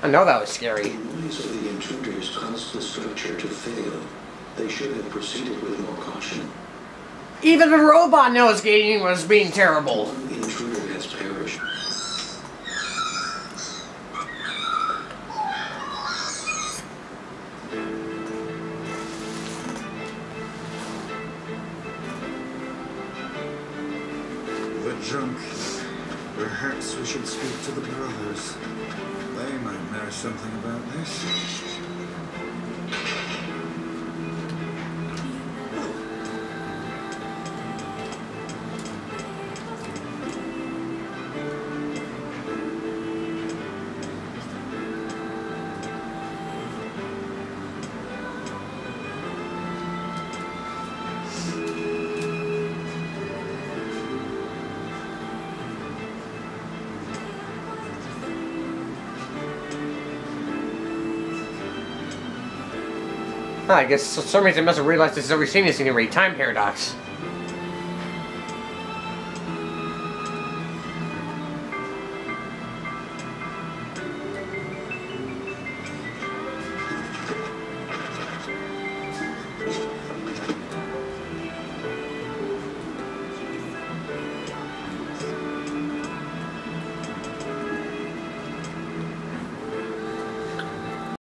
I know that was scary. The noise of the intruders caused the structure to fail. They should have proceeded with more caution. Even the robot knows Gideon was being terrible. One intruder has perished. The junk. Perhaps we should speak to the brothers. They might know something about this. I guess for some reason I must have realized this has already seen this in a time paradox.